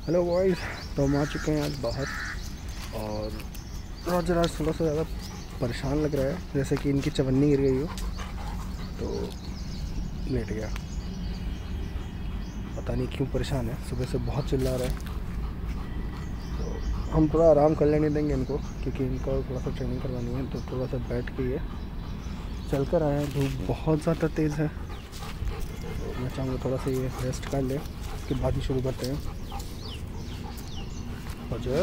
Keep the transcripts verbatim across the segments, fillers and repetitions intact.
Hello boys, तो हम आ चुके हैं आज बाहर और रोजर आज थोड़ा सा ज़्यादा परेशान लग रहा है, जैसे कि इनकी चवन्नी गिर गई हो तो लेट गया। पता नहीं क्यों परेशान है, सुबह से बहुत चिल्ला रहा है। तो हम थोड़ा आराम कर लेने देंगे इनको, क्योंकि इनको थोड़ा सा ट्रेनिंग करवानी है। तो थोड़ा सा बैठ के ये चल कर आए हैं। धूप बहुत ज़्यादा तेज़ है, तो मैं चाहूँगा थोड़ा सा ये रेस्ट कर ले, उसके बाद ही शुरू करते हैं। रोजर,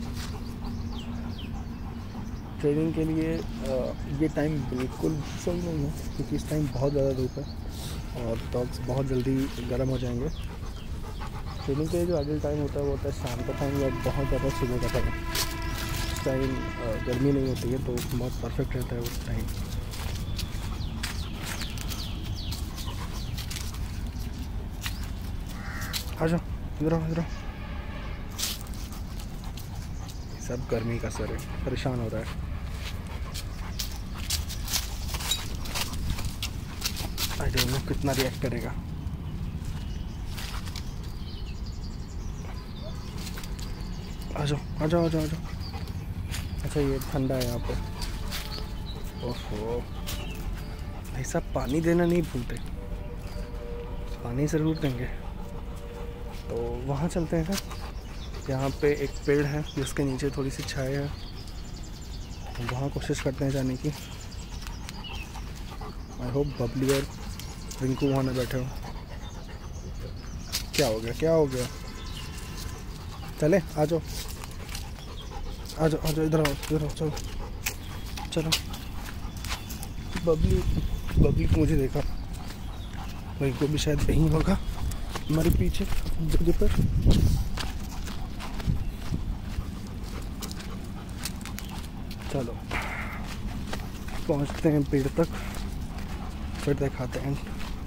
ट्रेनिंग के लिए ये टाइम बिल्कुल सही नहीं है, क्योंकि इस टाइम बहुत ज़्यादा धूप है और डॉग्स बहुत जल्दी गर्म हो जाएंगे। ट्रेनिंग के लिए जो आगे टाइम होता है वो होता है शाम का टाइम या बहुत ज़्यादा सुबह का टाइम। उस टाइम गर्मी नहीं होती है, तो बहुत परफेक्ट रहता है उस टाइम। आ जाओ, इधर आओ, इधर आओ। सब गर्मी का असर है, परेशान हो रहा है। आई डोंट नो कितना रिएक्ट करेगा। आ जाओ, आ जाओ, आ जाओ, आ जाओ। अच्छा, ये ठंडा है यहाँ पर। ओहो, भाई साहब पानी देना नहीं भूलते। पानी ज़रूर देंगे। तो वहाँ चलते हैं। यहाँ पे एक पेड़ है जिसके नीचे थोड़ी सी छाया है, वहाँ कोशिश करते हैं जाने की। आई होप बबली और रिंकू वहाँ ना बैठे हो। क्या हो गया, क्या हो गया? चले, आ जाओ, आ जाओ, आ जाओ, इधर आओ, इधर आओ, चलो चलो। बबली बबली को मुझे देखा, रिंकू भी शायद यहीं होगा हमारे पीछे जगह पर। चलो पहुंचते हैं पेड़ तक, फिर दिखाते हैं।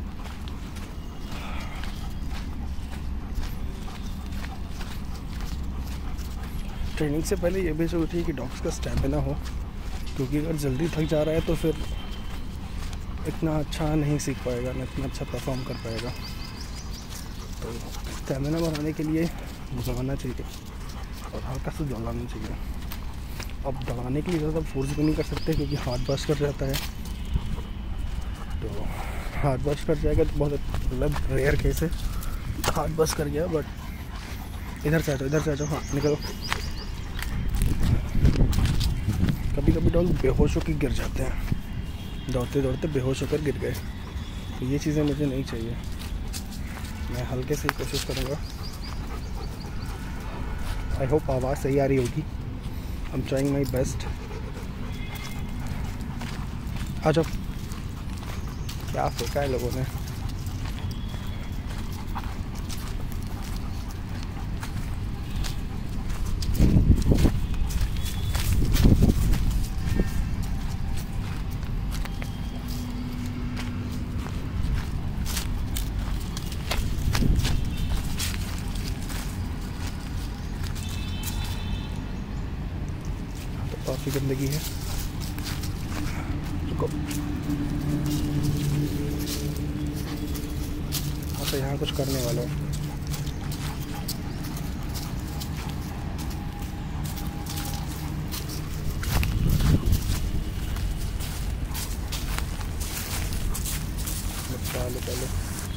ट्रेनिंग से पहले ये भी जरूरी है कि डॉग्स का स्टैमिना हो, क्योंकि अगर जल्दी थक जा रहा है तो फिर इतना अच्छा नहीं सीख पाएगा, ना इतना अच्छा परफॉर्म कर पाएगा। तो स्टैमिना बढ़ाने के लिए दौड़ाना चाहिए और हल्का से दौड़ाना चाहिए। अब दौड़ाने के लिए ज़्यादा फोर्स भी नहीं कर सकते, क्योंकि हार्ट बर्स्ट कर जाता है। तो हार्ट बर्स्ट कर जाएगा तो बहुत मतलब रेयर केस है, हार्ट बर्स्ट कर गया। बट इधर से आ जाओ, इधर से आ जाओ, हाँ निकलो। कभी कभी डॉग बेहोश होकर गिर जाते हैं, दौड़ते दौड़ते बेहोश होकर गिर गए। तो ये चीज़ें मुझे नहीं चाहिए। मैं हल्के से ही कोशिश करूँगा। आई होप आवाज़ सही आ रही होगी। I am trying my best. आ जाओ। क्या फेंका है लोगों ने। काफ़ी गंदगी है। रुको, हाँ तो यहाँ कुछ करने वाला है। पहले पहले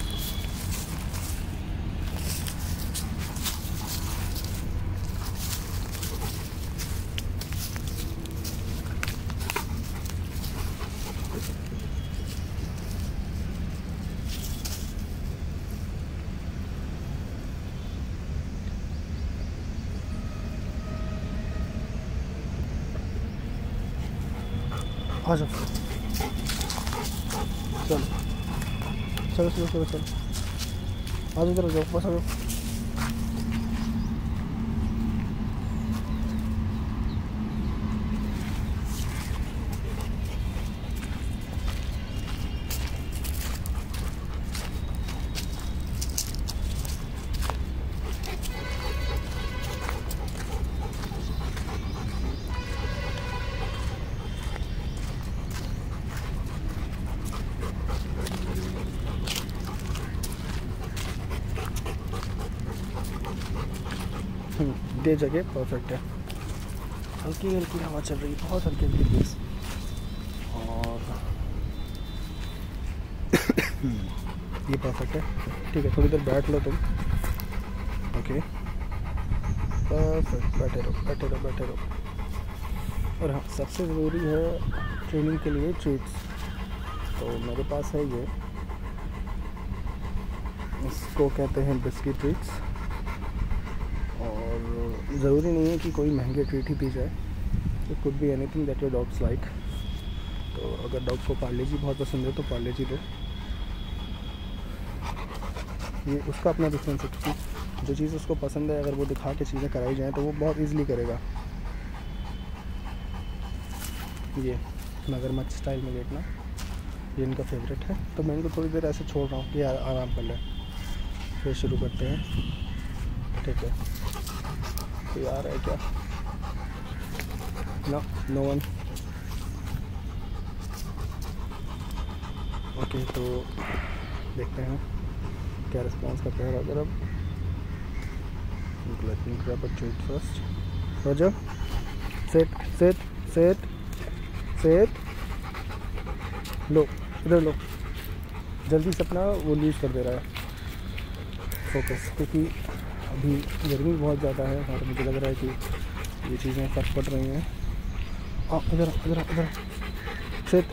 आ जाओ, चलो चलो चलो चलो चलो, आ जाओ, इधर आ जाओ, बस आ जाओ। ये जगह परफेक्ट है। हल्की हल्की हवा चल रही है, बहुत हल्की हल्की ब्रीज। और ये परफेक्ट है। ठीक है, थोड़ी देर बैठ लो तुम। ओके परफेक्ट, बैठे रहो बैठे रहो बैठे रहो। और हाँ, सबसे ज़रूरी है ट्रेनिंग के लिए ट्रीट्स। तो मेरे पास है ये, इसको कहते हैं बिस्किट ट्रीट्स। और ज़रूरी नहीं है कि कोई महंगे ट्रीट ही दी जाए, it could be anything that your dogs like. तो अगर डॉग को पार्ले जी बहुत पसंद है तो पार्ले जी दो। ये उसका अपना डिफरेंस है, क्योंकि जो चीज़ उसको पसंद है अगर वो दिखा के चीज़ें कराई जाएँ तो वो बहुत ईज़िली करेगा। ये मगरमच्छ स्टाइल में देखना, ये इनका फेवरेट है। तो मैं इनको थोड़ी देर ऐसे छोड़ रहा हूँ कि आराम कर लें, फिर शुरू करते हैं। ठीक है, कोई आ रहा है क्या? No no one. ओके, तो देखते हैं क्या रिस्पॉन्स करते हैं। अगर अब let me grab a treat first. Roger sit sit sit sit, लो इधर लो। जल्दी से अपना वो लूज़ कर दे रहा है फोकस, क्योंकि अभी गर्मी बहुत ज़्यादा है और मुझे लग रहा है कि ये चीज़ें फर्क पड़ रही हैं। आ इधर इधर इधर सेट,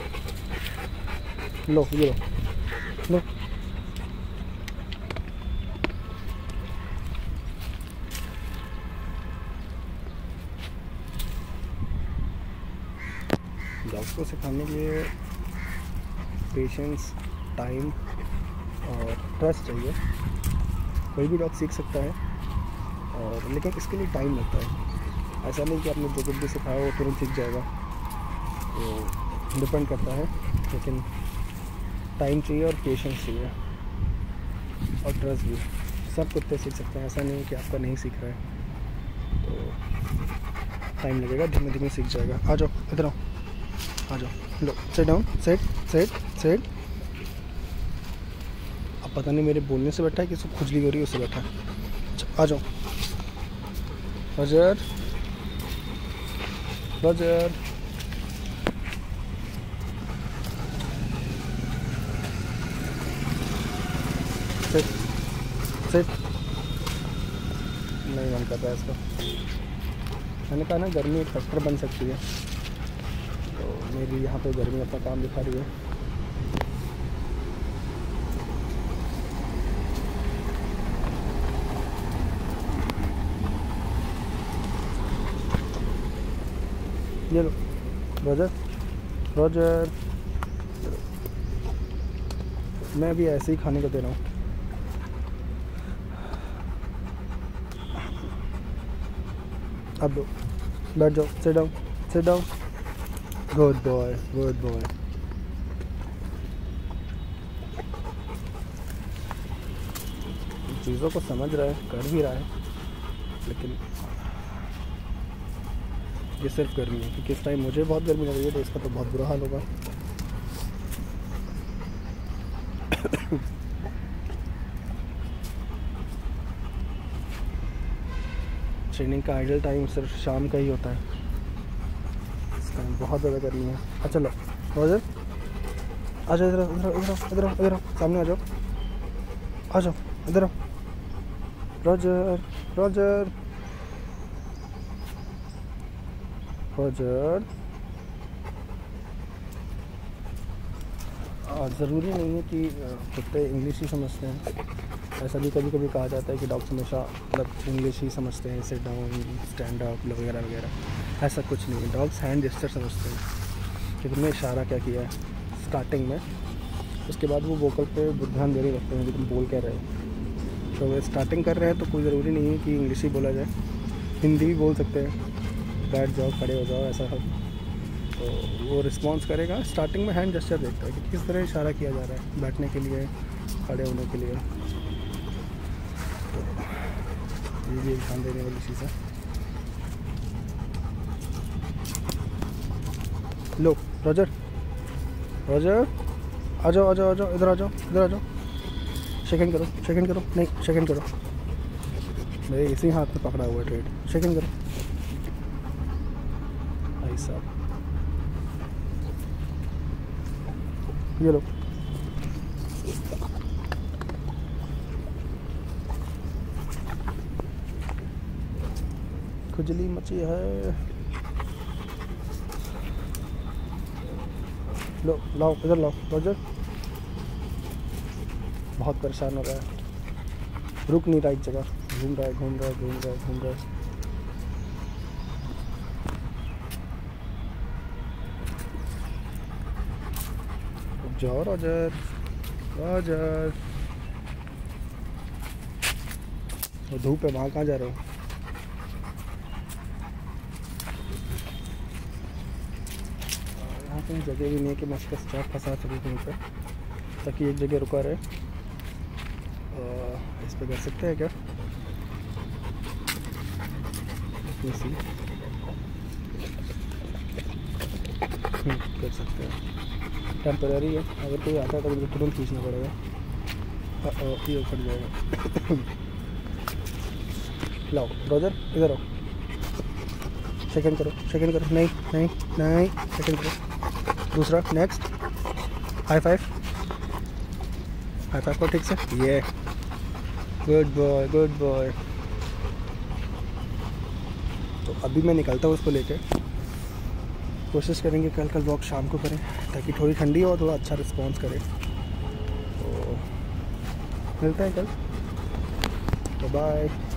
लो ये लो लो। डॉग्स को सिखाने के लिए पेशेंस, टाइम और ट्रस्ट चाहिए। कोई भी डॉग सीख सकता है, और लेकिन इसके लिए टाइम लगता है। ऐसा नहीं कि आपने जो कुछ भी सिखाया वो तुरंत सीख जाएगा, तो डिपेंड करता है। लेकिन टाइम चाहिए और पेशेंस चाहिए और ट्रस्ट भी। सब कुत्ते सीख सकते हैं, ऐसा नहीं कि आपका नहीं सीख रहा है। तो टाइम लगेगा, धीमे धीमे सीख जाएगा। आ जाओ इधर आओ, आ जाओ, लो sit down, sit sit sit. अब पता नहीं मेरे बोलने से बैठा है कि सब खुजली हो रही है उससे बैठा है। आ जाओ रोजर रोजर। Sit set. नहीं मन कर रहा है इसका। मैंने कहा ना गर्मी एक फैक्टर बन सकती है, तो मेरी यहाँ पे गर्मी अपना काम दिखा रही है। ये लो रोजर रोजर। मैं भी ऐसे ही खाने को दे रहा हूँ। अब दो, बैठ जाओ, sit down sit down. Good boy good boy. चीज़ों को समझ रहा है, कर भी रहा है, लेकिन ये सिर्फ गर्मी है, क्योंकि इस टाइम मुझे बहुत गर्मी लग रही है, तो इसका तो बहुत बुरा हाल होगा। ट्रेनिंग का आइडल टाइम सिर्फ शाम का ही होता है, इस टाइम बहुत ज़्यादा गर्मी है। अच्छा लो रोजर, आ जाओ इधर इधर इधर इधर इधर सामने आ जाओ, आ जाओ इधर। Roger Roger Roger. ज़रूरी नहीं है कि कुत्ते इंग्लिश ही समझते हैं। ऐसा भी कभी कभी कहा जाता है कि डॉग्स हमेशा मतलब इंग्लिश ही समझते हैं, सिट डाउन, स्टैंड अप वगैरह वगैरह। ऐसा कुछ नहीं है, डॉग्स हैंड जेस्चर समझते हैं कि तुमने इशारा क्या किया है स्टार्टिंग में, उसके बाद वो वोकल पे ध्यान देने लगते हैं कि तुम बोल क्या रहे हो। तो वे स्टार्टिंग कर रहे हैं तो कोई ज़रूरी नहीं है कि इंग्लिश ही बोला जाए, हिंदी भी बोल सकते हैं। बैठ जाओ, खड़े हो जाओ, ऐसा सब, तो वो रिस्पॉन्स करेगा। स्टार्टिंग में हैंड जेस्चर देखता है कि किस तरह इशारा किया जा रहा है, बैठने के लिए, खड़े होने के लिए। तो ये भी ध्यान देने वाली चीज़ है। लो रोजर रोजर, आ जाओ आ जाओ आ जाओ, इधर आ जाओ इधर आ जाओ। सेकंड करो सेकंड करो, नहीं सेकंड करो। मेरे इसी हाथ में पकड़ा हुआ है ट्रेड। चेकिंग करो भाई साहब, ये लो। खुजली मची है, लो लाओ इधर लाओ रोजर। बहुत परेशान हो रहा है, रुक नहीं रहा एक जगह, घूम रहा है घूम रहा है घूम रहा है घूम रहा है। जाओ रोजर रोजर, वो धूप है, वहाँ कहाँ जा रहे हो? यहाँ कहीं जगह भी नहीं है कि मैं इसका स्टॉप फंसा सकूँ कहीं पर, ताकि एक जगह रुका रहे। इस पे कर सकते हैं क्या? सी कर सकते हैं, टेम्पररी है। अगर कोई आता है तो मुझे तुरंत खींचना पड़ेगा, ये फट जाएगा। लाओ रोजर इधर आओ, सेकंड करो सेकंड करो, नहीं नहीं नहीं सेकंड करो, दूसरा next, high five high five को ठीक से, ये गुड बॉय गुड बॉय। तो अभी मैं निकलता हूँ उसको लेके, कोशिश करेंगे कल कल वॉक शाम को करें ताकि थोड़ी ठंडी हो, थोड़ा अच्छा रिस्पॉन्स करे। तो मिलते हैं कल, तो बाय।